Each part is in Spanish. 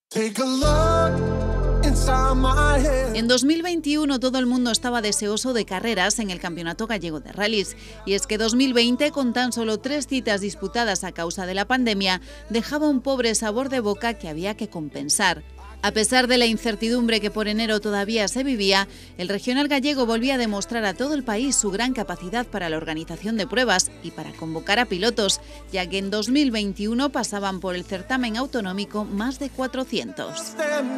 En 2021 todo el mundo estaba deseoso de carreras en el Campeonato Gallego de Rallys, y es que 2020, con tan solo 3 citas disputadas a causa de la pandemia, dejaba un pobre sabor de boca que había que compensar. A pesar de la incertidumbre que por enero todavía se vivía, el regional gallego volvía a demostrar a todo el país su gran capacidad para la organización de pruebas y para convocar a pilotos, ya que en 2021 pasaban por el certamen autonómico más de 400.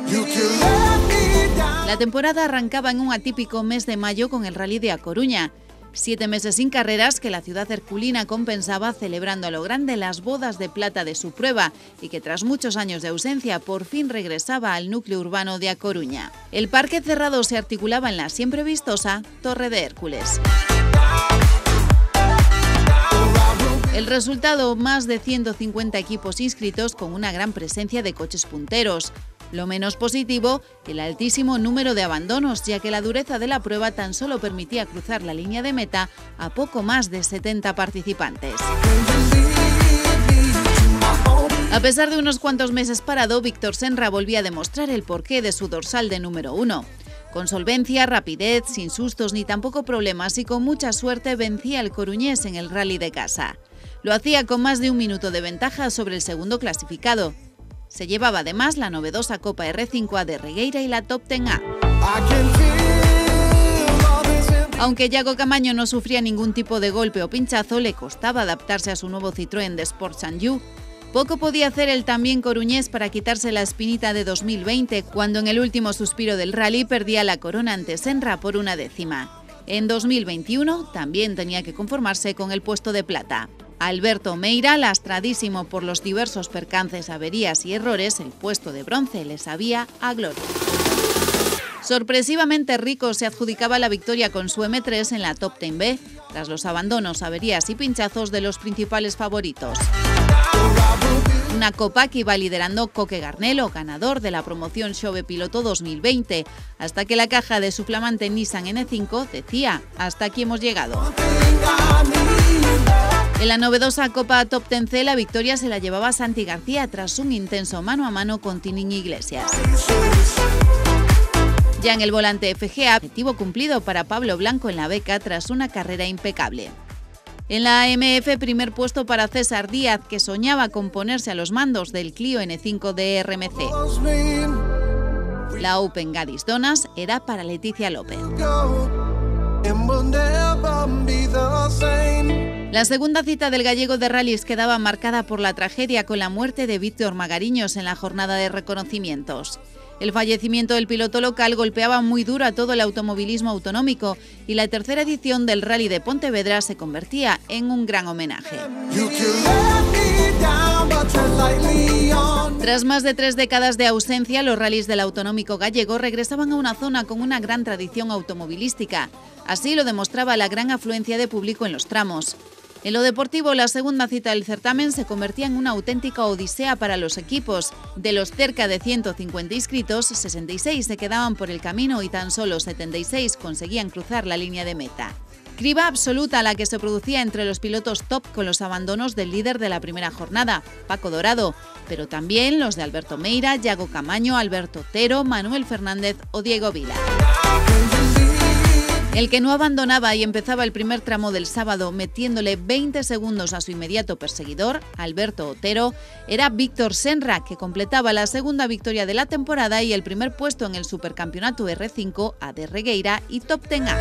La temporada arrancaba en un atípico mes de mayo con el Rally de A Coruña. 7 meses sin carreras que la ciudad herculina compensaba celebrando a lo grande las bodas de plata de su prueba y que tras muchos años de ausencia por fin regresaba al núcleo urbano de A Coruña. El parque cerrado se articulaba en la siempre vistosa Torre de Hércules. El resultado, más de 150 equipos inscritos con una gran presencia de coches punteros. Lo menos positivo, el altísimo número de abandonos, ya que la dureza de la prueba tan solo permitía cruzar la línea de meta a poco más de 70 participantes. A pesar de unos cuantos meses parado, Víctor Senra volvía a demostrar el porqué de su dorsal de número 1. Con solvencia, rapidez, sin sustos ni tampoco problemas y con mucha suerte vencía al coruñés en el rally de casa. Lo hacía con más de 1 minuto de ventaja sobre el segundo clasificado. Se llevaba además la novedosa Copa R5A de Regueira y la Top 10A. Aunque Yago Camaño no sufría ningún tipo de golpe o pinchazo, le costaba adaptarse a su nuevo Citroën de Sports & You. Poco podía hacer el también coruñés para quitarse la espinita de 2020, cuando en el último suspiro del rally perdía la corona ante Senra por 1 décima. En 2021 también tenía que conformarse con el puesto de plata. Alberto Meira, lastradísimo por los diversos percances, averías y errores, el puesto de bronce le sabía a gloria. Sorpresivamente Rico se adjudicaba la victoria con su M3 en la Top 10B, tras los abandonos, averías y pinchazos de los principales favoritos. Una copa que iba liderando Coque Garnelo, ganador de la promoción Xove Piloto 2020, hasta que la caja de su flamante Nissan N5 decía: hasta aquí hemos llegado. En la novedosa Copa Top 10C la victoria se la llevaba Santi García tras un intenso mano a mano con Tinín Iglesias. Ya en el volante FGA, objetivo cumplido para Pablo Blanco en la beca tras una carrera impecable. En la AMF, primer puesto para César Díaz, que soñaba con ponerse a los mandos del Clio N5 de RMC. La Open Gadis Donas era para Leticia López. La segunda cita del gallego de rallies quedaba marcada por la tragedia con la muerte de Víctor Magariños en la jornada de reconocimientos. El fallecimiento del piloto local golpeaba muy duro a todo el automovilismo autonómico y la tercera edición del Rally de Pontevedra se convertía en un gran homenaje. Tras más de 3 décadas de ausencia, los rallies del autonómico gallego regresaban a una zona con una gran tradición automovilística. Así lo demostraba la gran afluencia de público en los tramos. En lo deportivo, la segunda cita del certamen se convertía en una auténtica odisea para los equipos. De los cerca de 150 inscritos, 66 se quedaban por el camino y tan solo 76 conseguían cruzar la línea de meta. Criba absoluta la que se producía entre los pilotos top con los abandonos del líder de la primera jornada, Paco Dorado, pero también los de Alberto Meira, Yago Camaño, Alberto Otero, Manuel Fernández o Diego Vila. El que no abandonaba y empezaba el primer tramo del sábado metiéndole 20 segundos a su inmediato perseguidor, Alberto Otero, era Víctor Senra, que completaba la segunda victoria de la temporada y el primer puesto en el Supercampeonato R5 A de Regueira y Top 10A.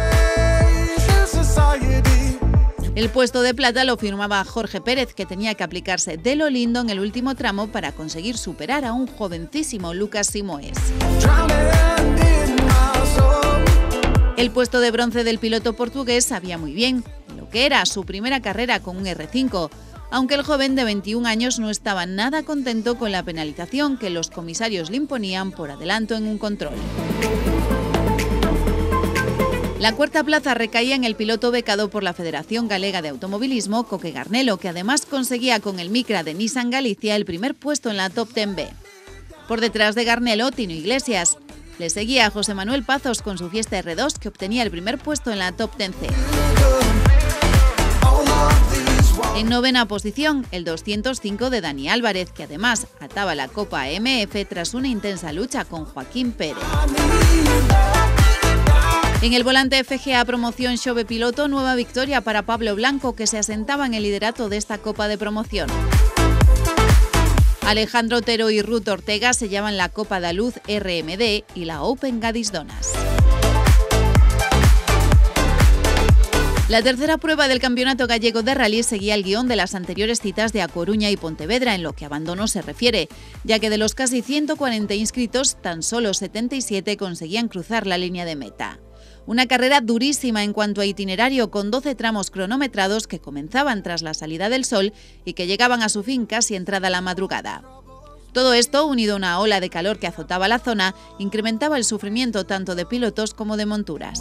El puesto de plata lo firmaba Jorge Pérez, que tenía que aplicarse de lo lindo en el último tramo para conseguir superar a un jovencísimo Lucas Simoes. El puesto de bronce del piloto portugués sabía muy bien lo que era su primera carrera con un R5, aunque el joven de 21 años no estaba nada contento con la penalización que los comisarios le imponían por adelanto en un control. La cuarta plaza recaía en el piloto becado por la Federación Galega de Automovilismo, Coque Garnelo, que además conseguía con el Micra de Nissan Galicia el primer puesto en la Top 10B. Por detrás de Garnelo, Tino Iglesias. Le seguía a José Manuel Pazos con su Fiesta R2, que obtenía el primer puesto en la Top 10C. En novena posición, el 205 de Dani Álvarez, que además ataba la Copa AMF tras una intensa lucha con Joaquín Pérez. En el volante FGA Promoción Xove Piloto, nueva victoria para Pablo Blanco, que se asentaba en el liderato de esta Copa de Promoción. Alejandro Otero y Ruth Ortega sellaban la Copa da Luz RMD y la Open Gadis Donas. La tercera prueba del Campeonato Gallego de Rally seguía el guión de las anteriores citas de A Coruña y Pontevedra en lo que abandono se refiere, ya que de los casi 140 inscritos, tan solo 77 conseguían cruzar la línea de meta. Una carrera durísima en cuanto a itinerario, con 12 tramos cronometrados que comenzaban tras la salida del sol y que llegaban a su fin casi entrada la madrugada. Todo esto, unido a una ola de calor que azotaba la zona, incrementaba el sufrimiento tanto de pilotos como de monturas.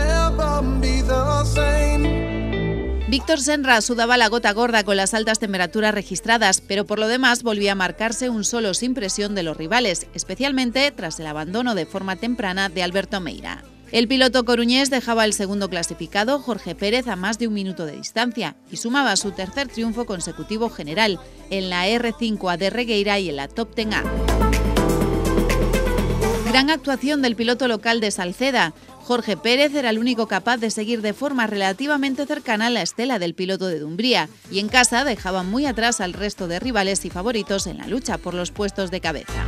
Víctor Senra sudaba la gota gorda con las altas temperaturas registradas, pero por lo demás volvía a marcarse un solo sin presión de los rivales, especialmente tras el abandono de forma temprana de Alberto Meira. El piloto coruñés dejaba al segundo clasificado, Jorge Pérez, a más de un minuto de distancia y sumaba su tercer triunfo consecutivo general en la R5A de Regueira y en la Top 10A. Gran actuación del piloto local de Salceda. Jorge Pérez era el único capaz de seguir de forma relativamente cercana la estela del piloto de Dumbría y en casa dejaba muy atrás al resto de rivales y favoritos en la lucha por los puestos de cabeza.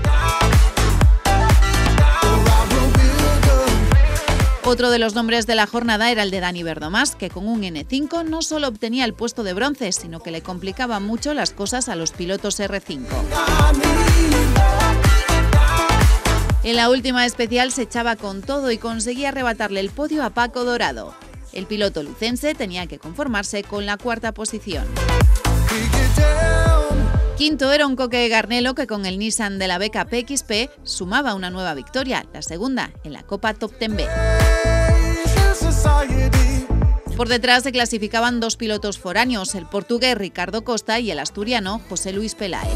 Otro de los nombres de la jornada era el de Dani Verdomás, que con un N5 no solo obtenía el puesto de bronce, sino que le complicaba mucho las cosas a los pilotos R5. En la última especial se echaba con todo y conseguía arrebatarle el podio a Paco Dorado. El piloto lucense tenía que conformarse con la cuarta posición. Quinto era un Coque Garnelo que con el Nissan de la BKP XP sumaba una nueva victoria, la segunda en la Copa Top 10B. Por detrás se clasificaban dos pilotos foráneos, el portugués Ricardo Costa y el asturiano José Luis Peláez.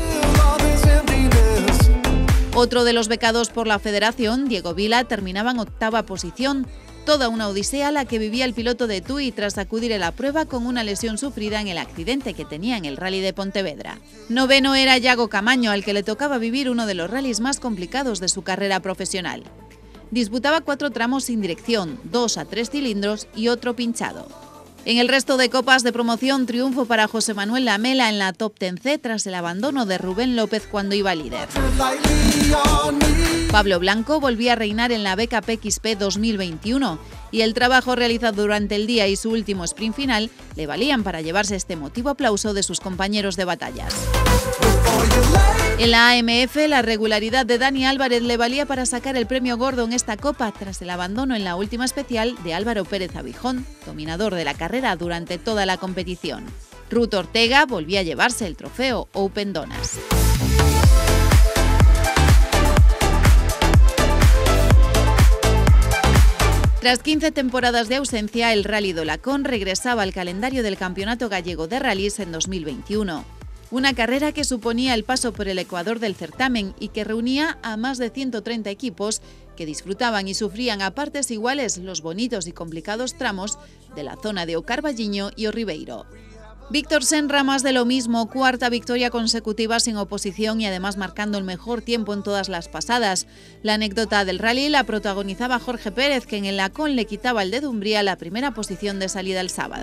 Otro de los becados por la Federación, Diego Vila, terminaba en octava posición. Toda una odisea la que vivía el piloto de TUI tras acudir a la prueba con una lesión sufrida en el accidente que tenía en el Rally de Pontevedra. Noveno era Yago Camaño, al que le tocaba vivir uno de los rallies más complicados de su carrera profesional. Disputaba 4 tramos sin dirección, 2 a 3 cilindros y otro pinchado. En el resto de copas de promoción, triunfo para José Manuel Lamela en la Top 10C tras el abandono de Rubén López cuando iba líder. Pablo Blanco volvía a reinar en la BKP XP 2021 y el trabajo realizado durante el día y su último sprint final le valían para llevarse este emotivo aplauso de sus compañeros de batallas. En la AMF, la regularidad de Dani Álvarez le valía para sacar el premio gordo en esta copa tras el abandono en la última especial de Álvaro Pérez Abijón, dominador de la carrera durante toda la competición. Ruth Ortega volvía a llevarse el trofeo Open Donas. Tras 15 temporadas de ausencia, el Rally Dolacón regresaba al calendario del Campeonato Gallego de Rallys en 2021. Una carrera que suponía el paso por el ecuador del certamen y que reunía a más de 130 equipos que disfrutaban y sufrían a partes iguales los bonitos y complicados tramos de la zona de O Carballiño y O Ribeiro. Víctor Senra, más de lo mismo, cuarta victoria consecutiva sin oposición y además marcando el mejor tiempo en todas las pasadas. La anécdota del rally la protagonizaba Jorge Pérez, que en el Lacón le quitaba al de Dumbría la primera posición de salida el sábado.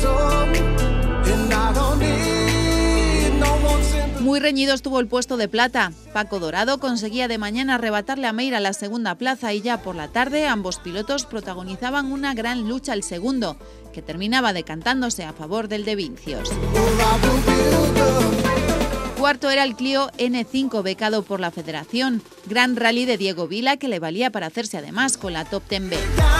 Muy reñido estuvo el puesto de plata. Paco Dorado conseguía de mañana arrebatarle a Meira la segunda plaza y ya por la tarde ambos pilotos protagonizaban una gran lucha al segundo, que terminaba decantándose a favor del de Vincios. Cuarto era el Clio N5 becado por la Federación, gran rally de Diego Vila que le valía para hacerse además con la Top 10B.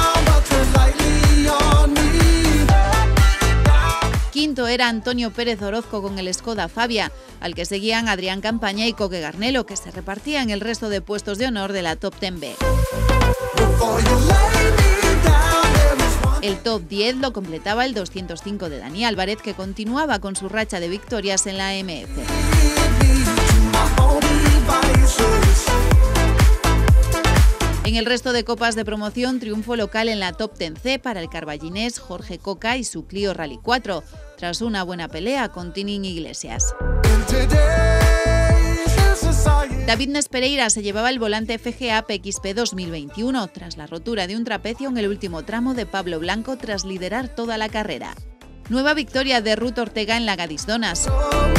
Quinto era Antonio Pérez Orozco con el Skoda Fabia, al que seguían Adrián Campaña y Coque Garnelo, que se repartían el resto de puestos de honor de la Top 10B. El Top 10 lo completaba el 205 de Dani Álvarez, que continuaba con su racha de victorias en la AMF. En el resto de copas de promoción, triunfo local en la Top 10C para el carballinés Jorge Coca y su Clio Rally 4, tras una buena pelea con Tinín Iglesias. David Nespereira se llevaba el volante FGA PXP 2021 tras la rotura de un trapecio en el último tramo de Pablo Blanco tras liderar toda la carrera. Nueva victoria de Ruth Ortega en la Gadis-Donas.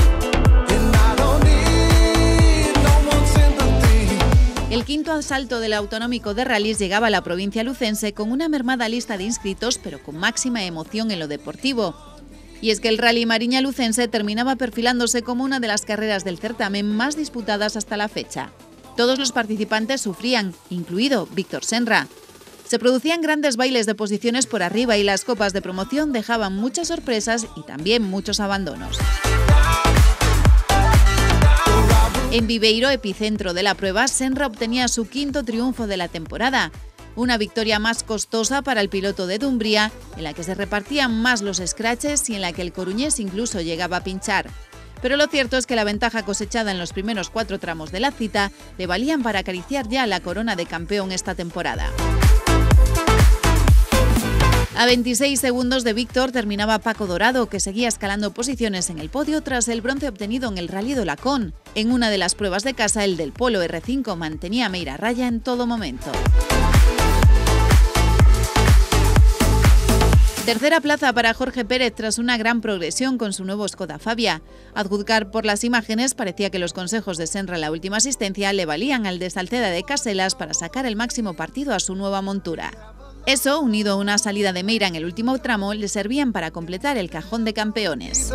El quinto asalto del Autonómico de Rallys llegaba a la provincia lucense con una mermada lista de inscritos, pero con máxima emoción en lo deportivo. Y es que el Rally Mariña lucense terminaba perfilándose como una de las carreras del certamen más disputadas hasta la fecha. Todos los participantes sufrían, incluido Víctor Senra. Se producían grandes bailes de posiciones por arriba y las copas de promoción dejaban muchas sorpresas y también muchos abandonos. En Viveiro, epicentro de la prueba, Senra obtenía su quinto triunfo de la temporada. Una victoria más costosa para el piloto de Dumbría, en la que se repartían más los scratches y en la que el coruñés incluso llegaba a pinchar. Pero lo cierto es que la ventaja cosechada en los primeros 4 tramos de la cita le valían para acariciar ya la corona de campeón esta temporada. A 26 segundos de Víctor terminaba Paco Dorado, que seguía escalando posiciones en el podio tras el bronce obtenido en el Rally de Olacón. En una de las pruebas de casa, el del Polo R5 mantenía a Meira a raya en todo momento. Tercera plaza para Jorge Pérez tras una gran progresión con su nuevo Skoda Fabia. A juzgar por las imágenes, parecía que los consejos de Senra en la última asistencia le valían al de Salceda de Caselas para sacar el máximo partido a su nueva montura. Eso, unido a una salida de Meira en el último tramo, le servían para completar el cajón de campeones.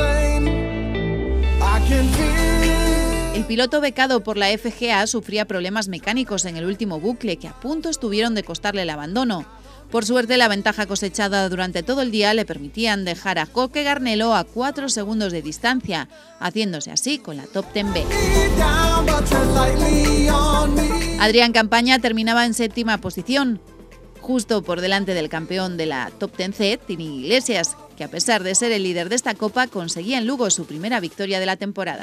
El piloto becado por la FGA sufría problemas mecánicos en el último bucle que a punto estuvieron de costarle el abandono. Por suerte, la ventaja cosechada durante todo el día le permitían dejar a Coque Garnelo a 4 segundos de distancia, haciéndose así con la Top 10B. Adrián Campaña terminaba en 7ª posición, justo por delante del campeón de la Top 10C, Tinín Iglesias, que a pesar de ser el líder de esta copa, conseguía en Lugo su primera victoria de la temporada.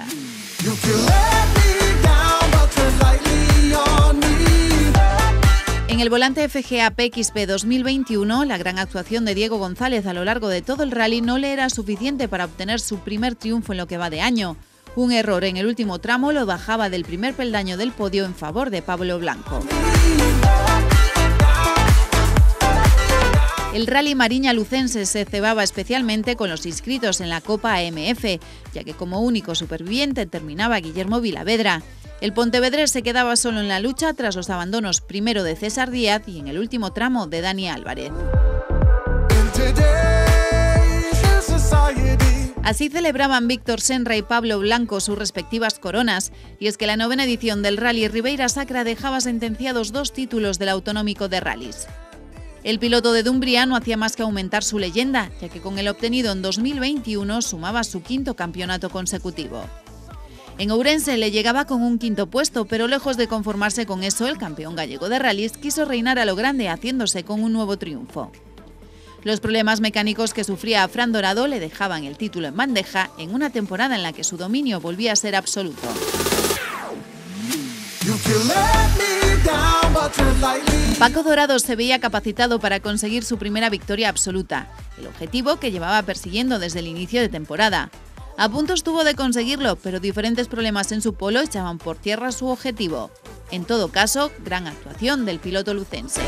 En el volante FGA PXP 2021, la gran actuación de Diego González a lo largo de todo el rally no le era suficiente para obtener su primer triunfo en lo que va de año. Un error en el último tramo lo bajaba del primer peldaño del podio en favor de Pablo Blanco. El Rally Mariña lucense se cebaba especialmente con los inscritos en la Copa AMF, ya que como único superviviente terminaba Guillermo Vilavedra. El pontevedrés se quedaba solo en la lucha tras los abandonos primero de César Díaz y en el último tramo de Dani Álvarez. Así celebraban Víctor Senra y Pablo Blanco sus respectivas coronas, y es que la 9ª edición del Rally Ribeira Sacra dejaba sentenciados 2 títulos del Autonómico de Rallys. El piloto de Dumbría no hacía más que aumentar su leyenda, ya que con el obtenido en 2021 sumaba su 5º campeonato consecutivo. En Ourense le llegaba con un 5º puesto, pero lejos de conformarse con eso, el campeón gallego de rallies quiso reinar a lo grande haciéndose con un nuevo triunfo. Los problemas mecánicos que sufría a Fran Dorado le dejaban el título en bandeja en una temporada en la que su dominio volvía a ser absoluto. Paco Dorado se veía capacitado para conseguir su primera victoria absoluta, el objetivo que llevaba persiguiendo desde el inicio de temporada. A punto estuvo de conseguirlo, pero diferentes problemas en su polo echaban por tierra su objetivo. En todo caso, gran actuación del piloto lucense.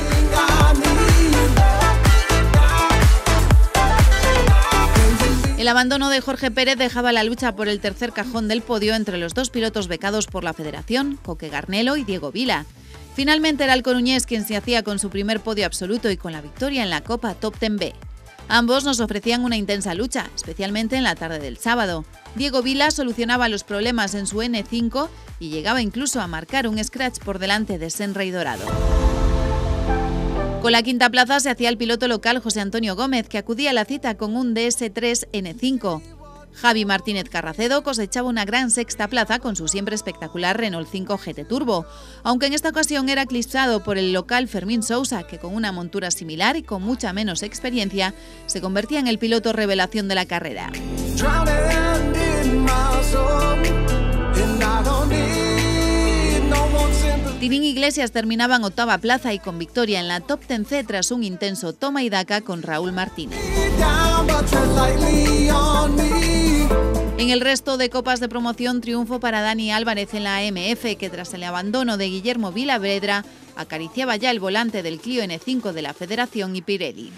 El abandono de Jorge Pérez dejaba la lucha por el tercer cajón del podio entre los 2 pilotos becados por la Federación, Coque Garnelo y Diego Vila. Finalmente era el coruñés quien se hacía con su primer podio absoluto y con la victoria en la Copa Top 10B. Ambos nos ofrecían una intensa lucha, especialmente en la tarde del sábado. Diego Vila solucionaba los problemas en su N5 y llegaba incluso a marcar un scratch por delante de Senra y Dorado. Con la 5ª plaza se hacía el piloto local José Antonio Gómez, que acudía a la cita con un DS3 N5. Javi Martínez Carracedo cosechaba una gran 6ª plaza con su siempre espectacular Renault 5 GT Turbo, aunque en esta ocasión era eclipsado por el local Fermín Sousa, que con una montura similar y con mucha menos experiencia, se convertía en el piloto revelación de la carrera. Tinín Iglesias terminaba en 8ª plaza y con victoria en la Top 10C tras un intenso toma y daca con Raúl Martínez. En el resto de copas de promoción, triunfo para Dani Álvarez en la AMF, que tras el abandono de Guillermo Villavedra acariciaba ya el volante del Clio N5 de la Federación y Pirelli.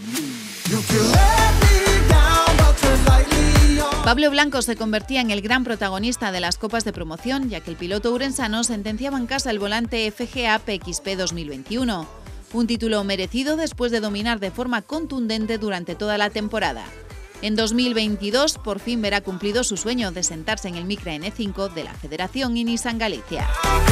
Pablo Blanco se convertía en el gran protagonista de las copas de promoción, ya que el piloto urensano sentenciaba en casa el volante FGA PXP 2021. Un título merecido después de dominar de forma contundente durante toda la temporada. En 2022 por fin verá cumplido su sueño de sentarse en el Micra N5 de la Federación y Nissan Galicia.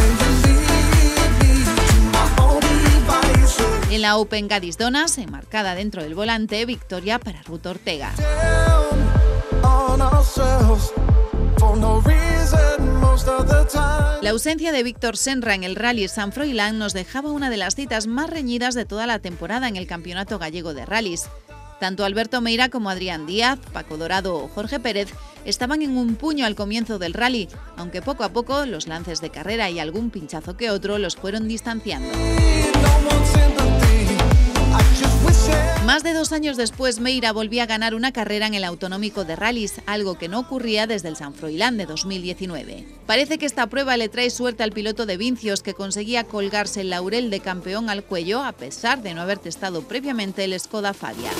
En la Open Gadis Donas, enmarcada dentro del volante, victoria para Ruth Ortega. La ausencia de Víctor Senra en el Rally San Froilán nos dejaba una de las citas más reñidas de toda la temporada en el Campeonato Gallego de Rallys. Tanto Alberto Meira como Adrián Díaz, Paco Dorado o Jorge Pérez estaban en un puño al comienzo del rally, aunque poco a poco los lances de carrera y algún pinchazo que otro los fueron distanciando. Más de 2 años después, Meira volvía a ganar una carrera en el Autonómico de Rallys, algo que no ocurría desde el San Froilán de 2019. Parece que esta prueba le trae suerte al piloto de Vincios, que conseguía colgarse el laurel de campeón al cuello a pesar de no haber testado previamente el Skoda Fabia.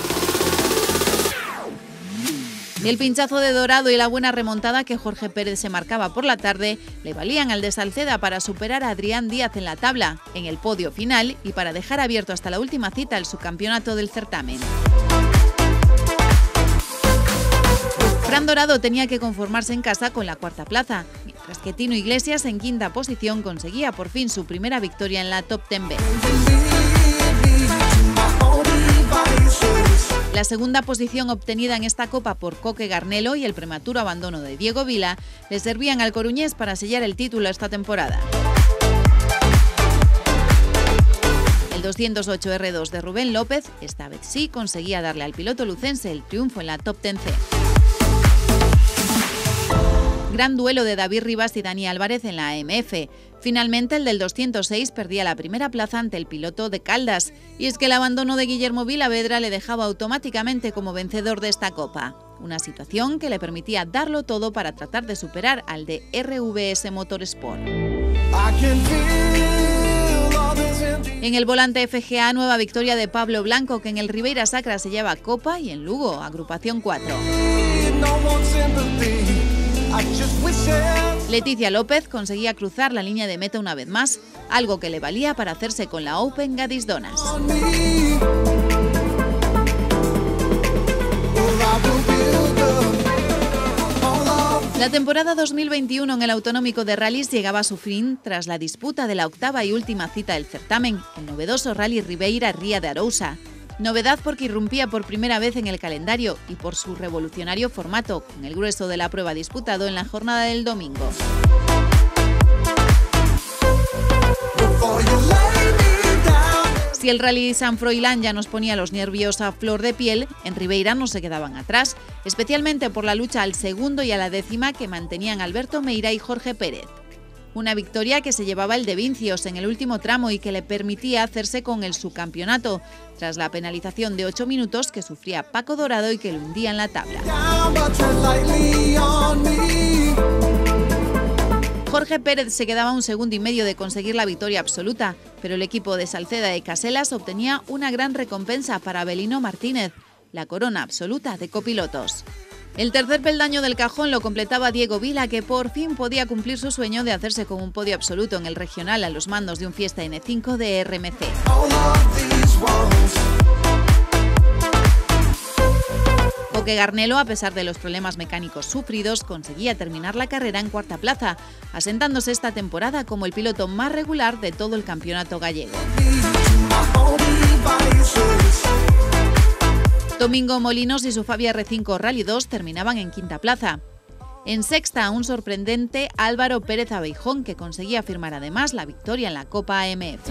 El pinchazo de Dorado y la buena remontada que Jorge Pérez se marcaba por la tarde le valían al de Salceda para superar a Adrián Díaz en la tabla, en el podio final y para dejar abierto hasta la última cita el subcampeonato del certamen. Fran Dorado tenía que conformarse en casa con la 4ª plaza, mientras que Tino Iglesias en 5ª posición conseguía por fin su primera victoria en la Top 10B. La segunda posición obtenida en esta copa por Coque Garnelo y el prematuro abandono de Diego Vila le servían al coruñés para sellar el título esta temporada. El 208 R2 de Rubén López, esta vez sí, conseguía darle al piloto lucense el triunfo en la Top 10C. Gran duelo de David Rivas y Dani Álvarez en la AMF. Finalmente, el del 206 perdía la primera plaza ante el piloto de Caldas, y es que el abandono de Guillermo Villavedra le dejaba automáticamente como vencedor de esta copa. Una situación que le permitía darlo todo para tratar de superar al de RVS Motorsport. En el volante FGA, nueva victoria de Pablo Blanco, que en el Ribeira Sacra se lleva copa, y en Lugo, agrupación 4. Leticia López conseguía cruzar la línea de meta una vez más, algo que le valía para hacerse con la Open Gadis Donas. La temporada 2021 en el Autonómico de Rallys llegaba a su fin tras la disputa de la 8ª y última cita del certamen, el novedoso Rally Ribeira Ría de Arousa. Novedad porque irrumpía por primera vez en el calendario y por su revolucionario formato, con el grueso de la prueba disputado en la jornada del domingo. Si el Rally San Froilán ya nos ponía los nervios a flor de piel, en Ribeira no se quedaban atrás, especialmente por la lucha al segundo y a la 10ª que mantenían Alberto Meira y Jorge Pérez. Una victoria que se llevaba el de Vincios en el último tramo y que le permitía hacerse con el subcampeonato, tras la penalización de 8 minutos que sufría Paco Dorado y que lo hundía en la tabla. Jorge Pérez se quedaba 1,5 segundos de conseguir la victoria absoluta, pero el equipo de Salceda y Caselas obtenía una gran recompensa para Abelino Martínez, la corona absoluta de copilotos. El tercer peldaño del cajón lo completaba Diego Vila, que por fin podía cumplir su sueño de hacerse con un podio absoluto en el regional a los mandos de un Fiesta N5 de RMC. Coque Garnelo, a pesar de los problemas mecánicos sufridos, conseguía terminar la carrera en 4ª plaza, asentándose esta temporada como el piloto más regular de todo el campeonato gallego. Domingo Molinos y su Fabia R5 Rally 2 terminaban en 5ª plaza. En 6ª, un sorprendente Álvaro Pérez Abeijón, que conseguía firmar además la victoria en la Copa AMF.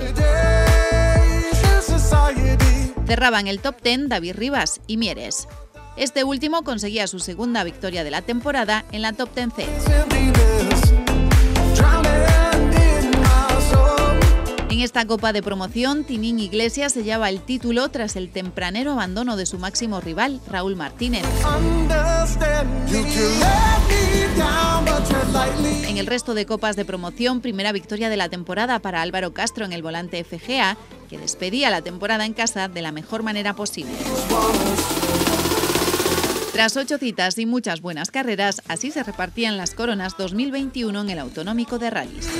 Cerraban el top 10 David Rivas y Mieres. Este último conseguía su segunda victoria de la temporada en la Top 10C. En En esta Copa de Promoción, Tinín Iglesias se lleva el título tras el tempranero abandono de su máximo rival, Raúl Martínez. En el resto de Copas de Promoción, primera victoria de la temporada para Álvaro Castro en el Volante FGA, que despedía la temporada en casa de la mejor manera posible. Tras 8 citas y muchas buenas carreras, así se repartían las coronas 2021 en el Autonómico de Rallys.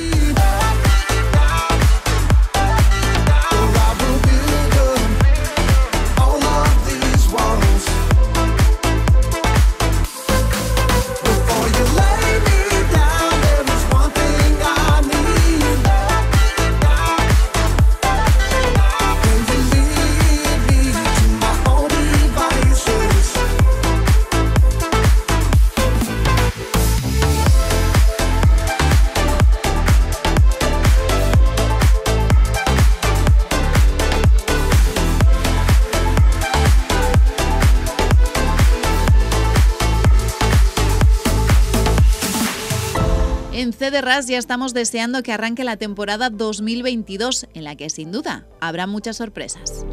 En CDRAS ya estamos deseando que arranque la temporada 2022, en la que sin duda habrá muchas sorpresas.